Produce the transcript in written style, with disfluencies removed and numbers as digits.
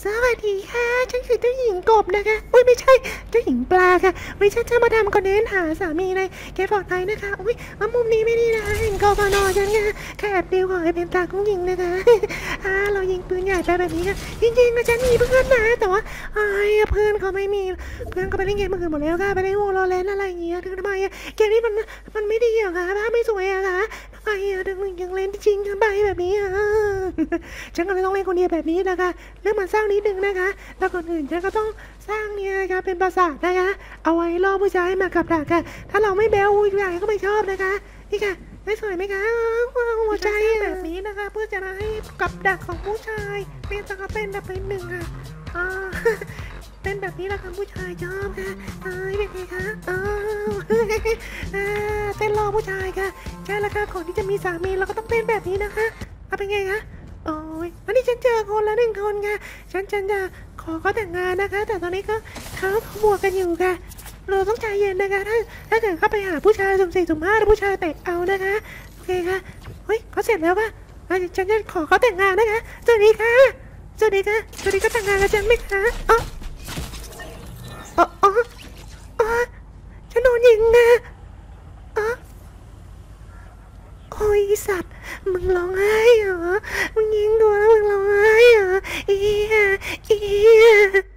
สวัสดีค่ะฉันคือเจ้าหญิงกบนะคะอุ้ยไม่ใช่เจ้าหญิงปลาค่ะไม่ใช่จะมาทำคอนเทนต์หาสามีในแกฟอร์ดไทยนะคะอุ้ยมุมนี้ไม่ดีนะเห็นกบนอนฉันค่ะแค่แอบเดียวขอให้เป็นตาของหญิงนะคะเรายิงปืนใหญ่ไปแบบนี้ค่ะจริงๆนะฉันมีเพื่อนนะแต่ว่าเพื่อนเขาไม่มีเพื่อนเขาไปเล่นเกมมือถือหมดแล้วค่ะไปเล่นโวโลแรนอะไรอย่างเงี้ยทำไมเกมนี้มันไม่ดีเหรอคะภาพไม่สวยอะคะทำไมถึงยังเล่นจริงกันไปแบบนี้ฉันก็เลยต้องเล่นคนเดียวแบบนี้นะคะเรื่องมันเศร้านิดนึงนะคะแล้วคนอื่นฉันก็ต้องสร้างเนี่ยนะคะเป็นปราสาทนะคะเอาไว้ล่อผู้ชายมากับดักค่ะถ้าเราไม่แบลผู้ชายก็ไม่ชอบนะคะนี่ค่ะไม่สวยไหมคะหัวใจแบบนี้นะคะเพื่อจะให้กับดักของผู้ชายเป็นจะเป็นแบบเป็นหนึ่งค่ะเป็นแบบนี้แหละค่ะผู้ชายชอบค่ะเป็นไงคะเต้นรอผู้ชายค่ะใช่แล้วค่ะก่อนที่จะมีสามีเราก็ต้องเต้นแบบนี้นะคะเอาเป็นไงคะโอ้ยวันนี้ฉันเจอคนละ1 คนค่ะฉันจะขอเขาแต่งงานนะคะแต่ตอนนี้ก็เขาบวกกันอยู่ค่ะเราต้องใจเย็นนะคะถ้าเกิดเข้าไปหาผู้ชายสุ่มสี่สุ่มห้าแล้วผู้ชายเตะเอานะคะโอเคค่ะเฮ้ยเขาเสร็จแล้วค่ะฉันจะขอเขาแต่งงานนะคะสวัสดีค่ะสวัสดีค่ะสวัสดีก็แต่งงานกับฉันไหมคะฉันโดนยิงนะโอ้ยสัตว์มึงร้องไห้เหรอมึงยิงตัวแล้วมึงร้องไห้เหรออี